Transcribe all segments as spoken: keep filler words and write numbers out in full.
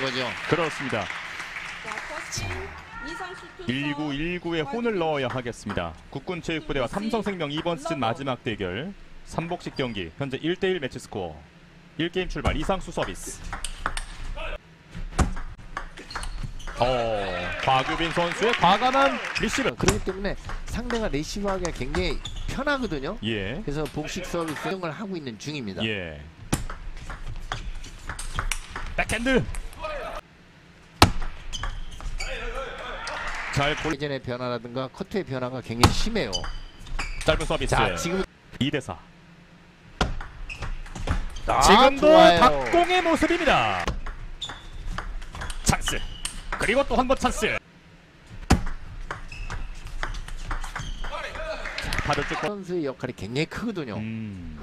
거죠. 그렇습니다. 일구일구에 혼을 넣어야 하겠습니다. 국군체육부대와 삼성생명 이번 시즌 마지막 대결 삼복식 경기. 현재 일 대 일 매치 스코어. 일 게임 출발. 이상수 서비스. 어, 곽유빈 선수의 과감한 리시브. 그렇기 때문에 상대가 리시브하기가 굉장히 편하거든요. 예. 그래서 복식 서비스 사용을 하고 있는 중입니다. 예. 백핸드. 잘 볼. 예전의 변화라든가 커트의 변화가 굉장히 심해요. 짧은 서비스. 자, 지금 이 대 사. 아, 지금도 좋아요. 박공의 모습입니다. 찬스. 그리고 또 한 번 찬스. 팔을 쭉. 선수의 역할이 굉장히 크거든요. 음.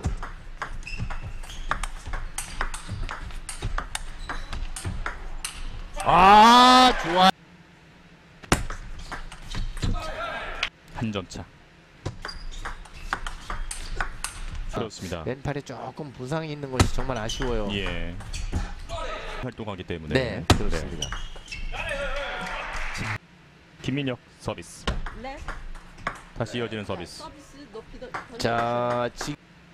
아, 좋아. 한 점 차. 그렇습니다. 왼팔에 조금 부상이 있는 것이 정말 아쉬워요. 예. 활동하기 때문에. 네, 그렇습니다. 네. 김민혁 서비스. 다시 이어지는 서비스. 자, 지금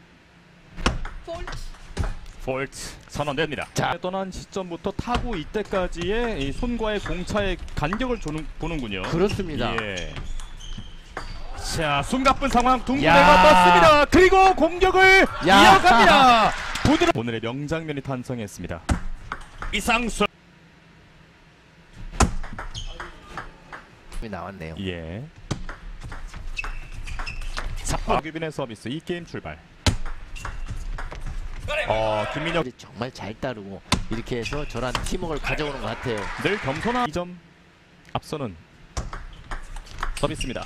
폴트 선언됩니다. 자, 떠난 시점부터 타구 이때까지의 이 손과의 공차의 간격을 조는, 보는군요. 그렇습니다. 예. 자, 숨가쁜 상황. 둥근대가 떴습니다. 그리고 공격을 야. 이어갑니다. 부드러... 오늘의 명장면이 탄생했습니다. 이상수. 나왔네요. 예. 곽유빈의 서비스. 이 게임 출발. 어, 김민혁 정말 잘 따르고 이렇게 해서 저런 팀워크를 가져오는 것 같아요. 늘 겸손한 이 점 앞서는 서비스입니다.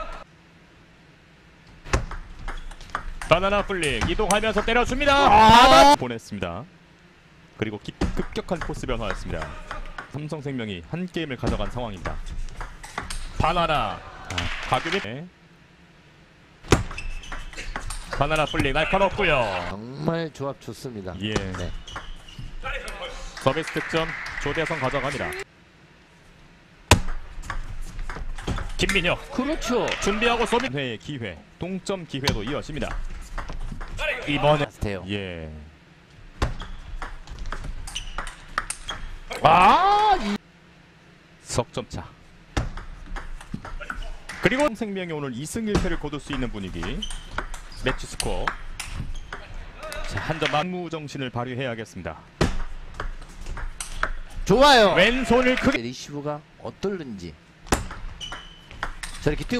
바나나 플릭 이동하면서 때려줍니다. 아! 보냈습니다. 그리고 기, 급격한 코스 변화였습니다. 삼성생명이 한 게임을 가져간 상황입니다. 바나나 곽유빈. 네. 바나나 플릭 날카롭고요. 정말 조합 좋습니다. 예. 네. 서비스 득점 조대성 가져갑니다. 김민혁. 그렇죠. 준비하고 서비스. 회의 기회. 동점 기회도 이어집니다. 이번에 같아요. 예. 아, 이... 석점차. 그리고 생명이 오늘 이 승 일 패를 거둘 수 있는 분위기. 매치 스코어. 자, 한 점 만무 정신을 발휘해야겠습니다. 좋아요. 왼손을 크게. 리시브가 어떨는지. 저렇게 뛰어.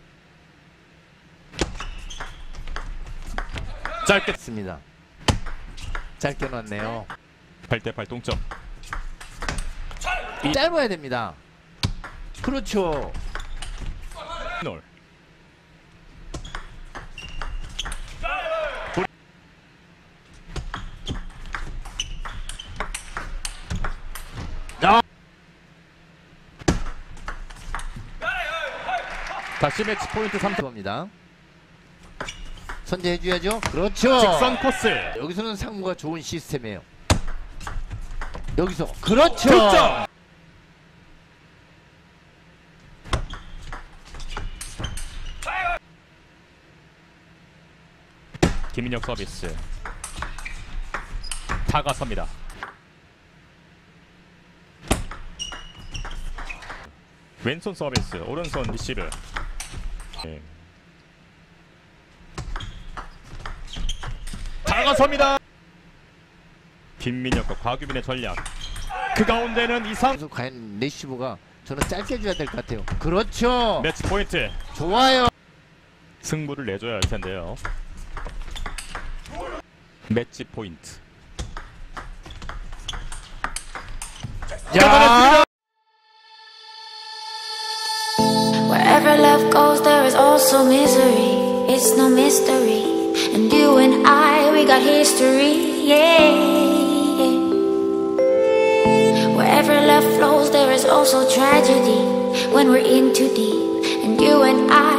짧게 습니다. 짧게 놨네요. 팔 대 팔 동점. 짧아야 됩니다. 그렇죠. 놀. 야. 다시 매치 포인트 삼 겁니다. 선제해줘야죠. 그렇죠. 직선 코스. 여기서는 상무가 좋은 시스템이에요. 여기서 그렇죠. 득점. 김민혁 서비스. 다가섭니다. 왼손 서비스. 오른손 리시브. 네. 다가섭니다. 김민혁과 곽유빈의 전략. 그 가운데는 이상. 그래서 과연 리시브가 저는 짧게 줘야 될 것 같아요. 그렇죠. 매치 포인트. 좋아요. 승부를 내줘야 할 텐데요. 매치 포인트. 야. Wherever love goes, there is also misery. It's no mystery. And you and I, we got history. Yeah. Wherever love flows, there is also tragedy. When we're in too deep. And you and I.